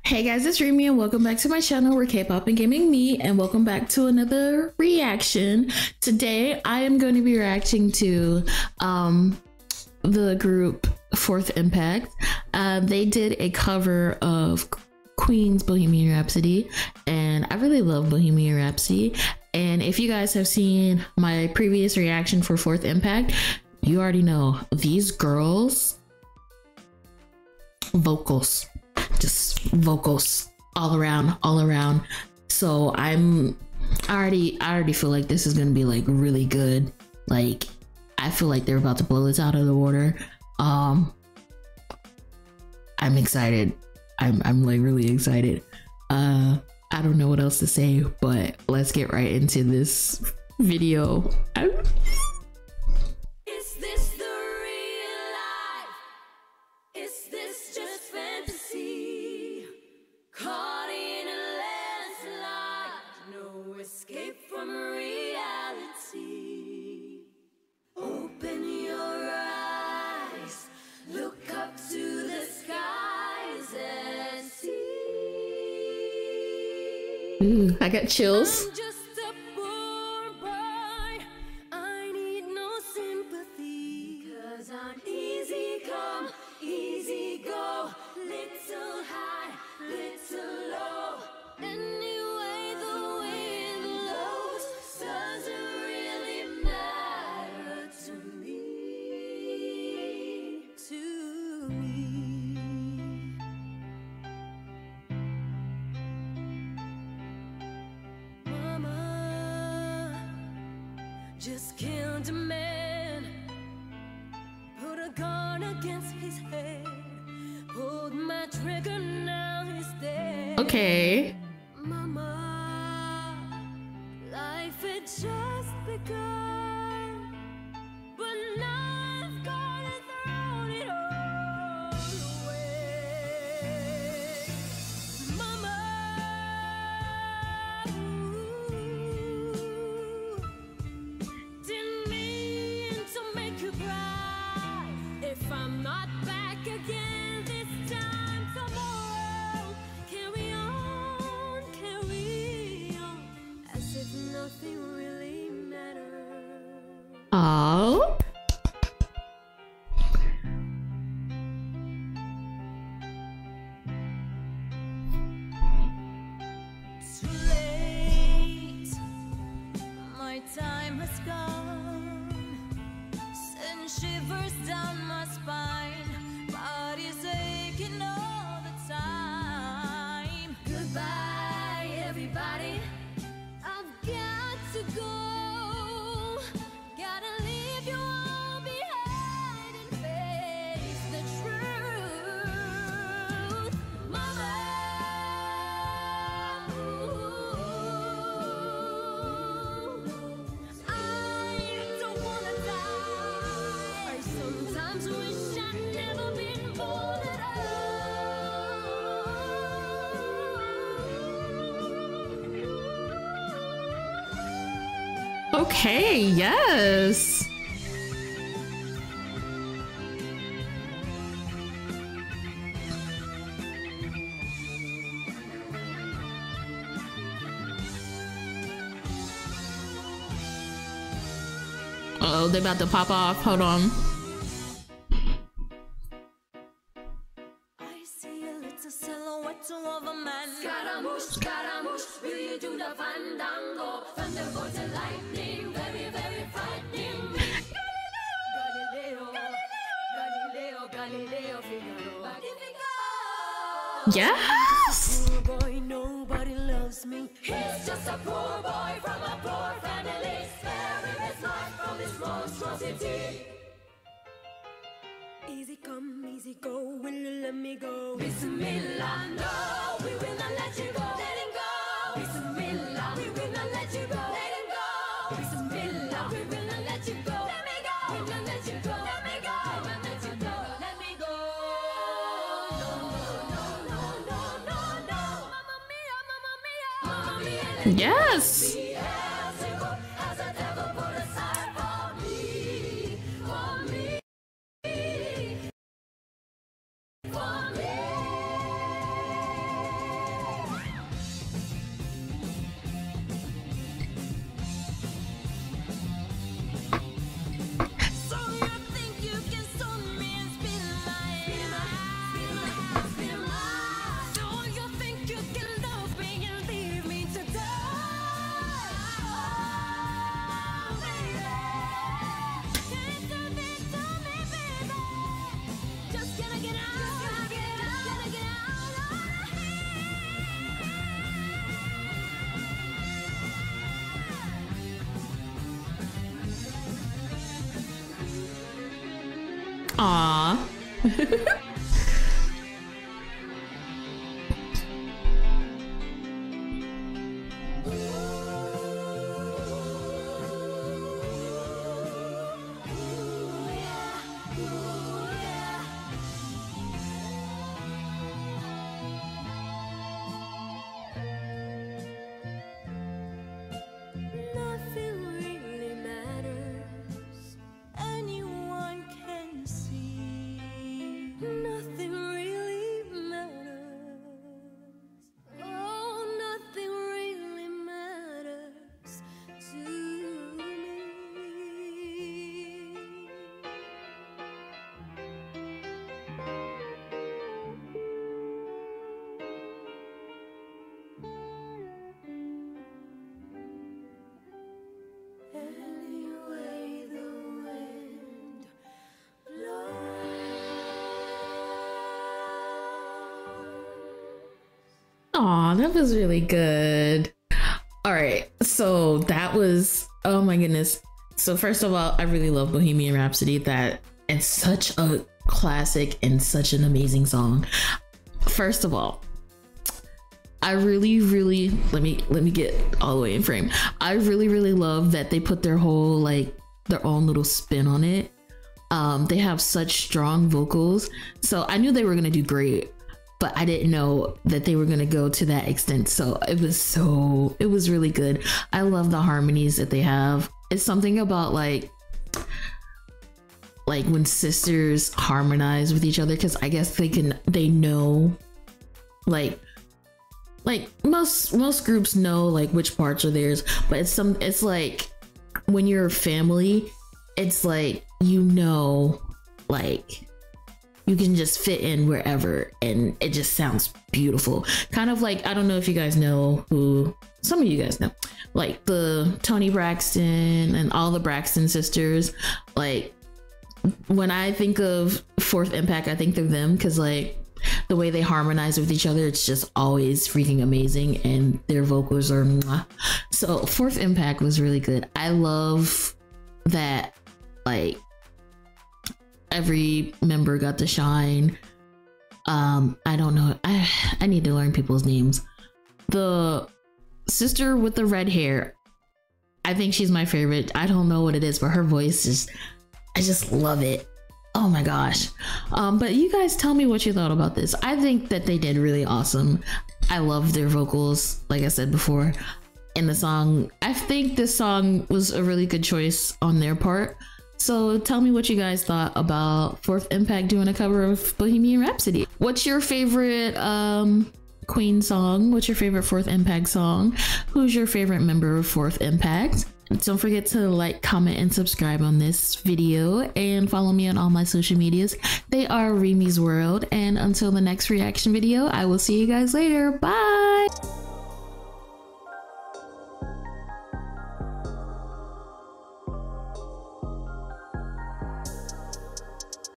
Hey guys, it's Remy and welcome back to my channel where K-pop and gaming meet, and welcome back to another reaction. Today I am going to be reacting to the group Fourth Impact. They did a cover of Queen's Bohemian Rhapsody, and I really love Bohemian Rhapsody. And if you guys have seen my previous reaction for Fourth Impact, you already know these girls vocals all around. So I already feel like this is gonna be like really good. Like I feel like they're about to blow this out of the water. I'm excited. I'm like really excited. I don't know what else to say, but let's get right into this video. Ooh, I got chills. I need no sympathy, 'cause I'm easy come, easy go, little high, little low. Anyway, the wind blows doesn't really matter to me. Just killed a man, put a gun against his head, pulled my trigger, now he's dead. Okay. Mama, life had just begun, but now I've gone and thrown it all away. Mama, if I'm not back again this time tomorrow, carry on, as if nothing really matters. Oh. Too late, my time has gone, send shivers down my spine, body's aching all the time. Goodbye, everybody, I've got to go, gotta leave you all behind and face the truth. Mama, I don't wanna die. I sometimes wish I'd never been born at all. Okay, yes. Oh, they about to pop off. Hold on. I see a little silhouette of a man. Scaramouche, Scaramouche, will you do the fandango? Thunderbolts and lightning, very, very frightening. Galileo, Galileo, Galileo, Figaro. Magnifico! Yes. Poor boy, nobody loves me. He's just a poor boy from a poor family, sparing his life from this monstrosity. Easy come, easy go, will you let me go? Bismillah, no, we will not let you go. Let him go. Bismillah, we will not let you go. Let him go. Bismillah, we will not let you go. Let me go. We will not let you go. Let me go. We will not let you go. Let me go. No, no, no, no, no, no. Mamma mia, mamma mia, mamma mia. Yes. As a devil put aside for me, for me. For me. Aw. Nothing really matters. Anyone can see. Nothing really matters. Oh, nothing really matters to me. Anyway, the wind blows. Aw, that was really good. All right, so that was, oh my goodness. So first of all, I really love Bohemian Rhapsody. That it's such a classic and such an amazing song. First of all, I really let me get all the way in frame. I really love that they put their whole like their own little spin on it. They have such strong vocals, so I knew they were gonna do great, but I didn't know that they were gonna go to that extent. So it was really good. I love the harmonies that they have. It's something about like when sisters harmonize with each other, because I guess they know like most groups know like which parts are theirs, but it's like when you're a family, it's like, you know, like you can just fit in wherever and it just sounds beautiful. Kind of like, I don't know if you guys know who, some of you guys know, like the Toni Braxton and all the Braxton sisters. Like when I think of Fourth Impact, I think of them because like the way they harmonize with each other, it's just always freaking amazing, and their vocals are mwah. So Fourth Impact was really good. I love that like every member got to shine. I don't know, I need to learn people's names. The sister with the red hair, I think she's my favorite. I don't know what it is, but her voice is, I just love it. Oh my gosh. But you guys tell me what you thought about this. I think that they did really awesome. I love their vocals, like I said before. In the song, I think this song was a really good choice on their part. So tell me what you guys thought about Fourth Impact doing a cover of Bohemian Rhapsody. What's your favorite Queen song? What's your favorite Fourth Impact song? Who's your favorite member of Fourth Impact? Don't forget to like, comment, and subscribe on this video, and follow me on all my social medias. They are Remy's World, and until the next reaction video, I will see you guys later. Bye!